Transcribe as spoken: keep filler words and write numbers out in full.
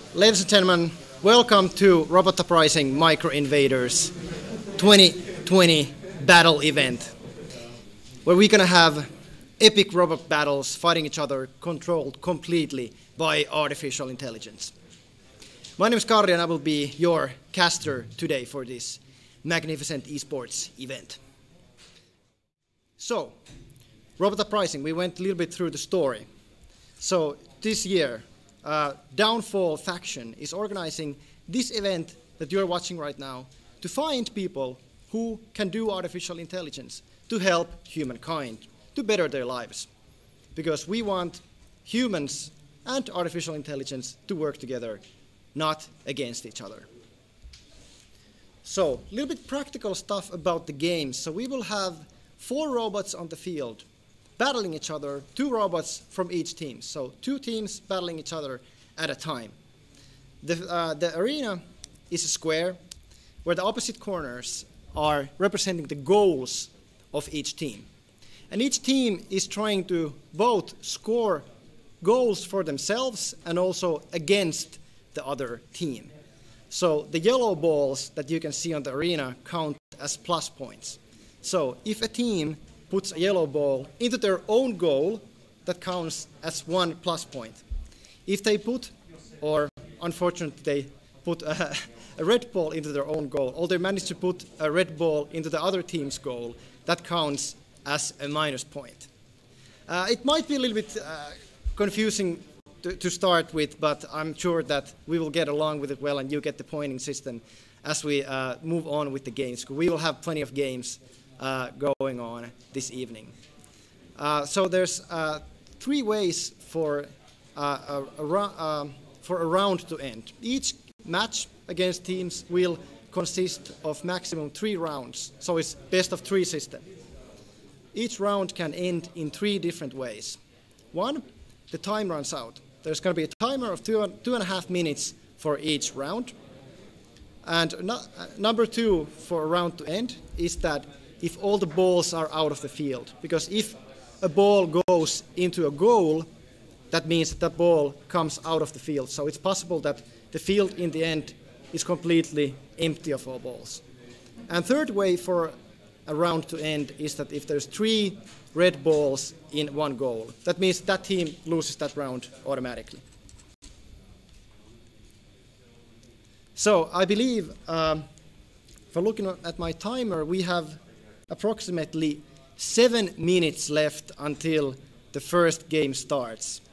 Ladies and gentlemen, welcome to Robot Uprising Micro Invaders twenty twenty battle event, where we're gonna have epic robot battles fighting each other controlled completely by artificial intelligence. My name is Karri and I will be your caster today for this magnificent esports event. So, Robot Uprising, we went a little bit through the story. So this year, uh, Downfall faction is organizing this event that you're watching right now to find people who can do artificial intelligence to help humankind, to better their lives. Because we want humans and artificial intelligence to work together, not against each other. So, a little bit practical stuff about the game. So we will have four robots on the field battling each other, two robots from each team. So two teams battling each other at a time. The, uh, the arena is a square where the opposite corners are representing the goals of each team. And each team is trying to both score goals for themselves and also against the other team. So the yellow balls that you can see on the arena count as plus points. So if a team puts a yellow ball into their own goal, that counts as one plus point. If they put, or unfortunately they put a, a red ball into their own goal, or they manage to put a red ball into the other team's goal, that counts as a minus point. Uh, it might be a little bit uh, confusing to, to start with, but I'm sure that we will get along with it well and you get the pointing system as we uh, move on with the games. We will have plenty of games Uh, going on this evening. Uh, so there's uh, three ways for, uh, a, a, uh, for a round to end. Each match against teams will consist of maximum three rounds, so it's best of three system. Each round can end in three different ways. One, the time runs out. There's going to be a timer of two, two and a half minutes for each round. And no, uh, number two for a round to end is that if all the balls are out of the field. Because if a ball goes into a goal, that means that the ball comes out of the field. So it's possible that the field in the end is completely empty of all balls. And third way for a round to end is that if there's three red balls in one goal, that means that team loses that round automatically. So I believe, um, for looking at my timer, we have approximately seven minutes left until the first game starts.